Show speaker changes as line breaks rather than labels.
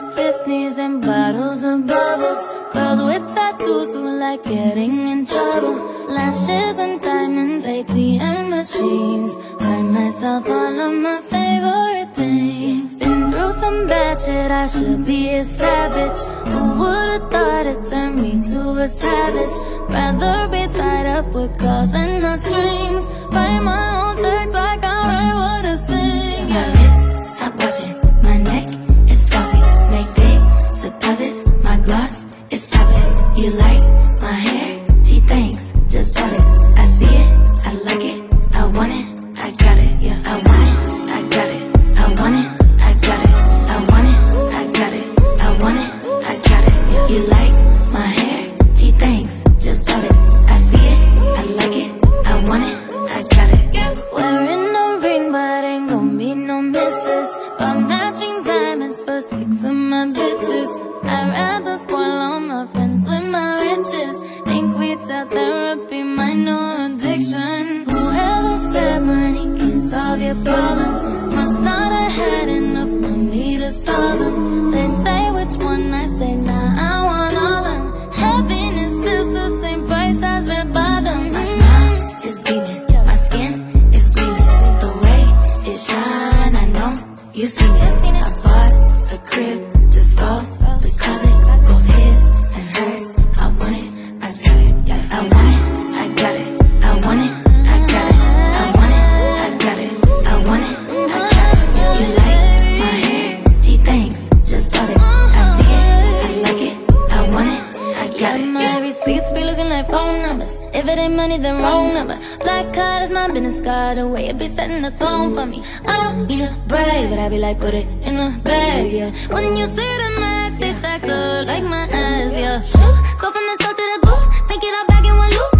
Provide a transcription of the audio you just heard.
Tiffany's and bottles of bubbles. Girls with tattoos who like getting in trouble. Lashes and diamonds, ATM machines. Buy myself all of my favorite things. Been through some bad shit, I should be a savage. Who would've thought it turned me to a savage? Rather be tied up with calls and not strings. Write my own checks like I write what I sing. Yeah. My wrist, stop watching. My neck is glossy. Make big deposits. My gloss is popping. You like my hair? Gee, thanks. Just bought it. I see it. I like it. I want it. I got it. Yeah. I want it. I got it. I want it. I got it. I want it. I got it. I want it. I got it. Yeah. You like my hair? Gee, thanks. Just bought it. I see it. I like it. I want it. I got it. Yeah. Wearing no ring, but ain't gon' be no misses. But matching diamonds for 6 of my bitches. I'd rather spoil all my friends with my riches. Think retail therapy, my new addiction. Whoever said money can solve your problems must not have had enough money to solve them. They say which one, I say nah, I want all of them. Happiness is the same price as red bottoms. My smile is beaming, my skin is gleaming. The way it shine, I know you seen it. I bought a crib just for the closet, both his and hers. I want it, I got it. I want it, I got it. I want it, I got it. I want it, I got it. I want it, I got it. You like my hair? Gee, thanks. Just bought it. I see it, I like it. I want it, I got it. My receipts be looking like phone numbers. If it ain't money, then wrong number. Black card is my business card. The way it be setting the tone for me. I don't need a brag, but I be like, put it in the bag, yeah. When you see the max, they stack up like my ass, yeah. Go from the south to the booth, make it all back in one loop.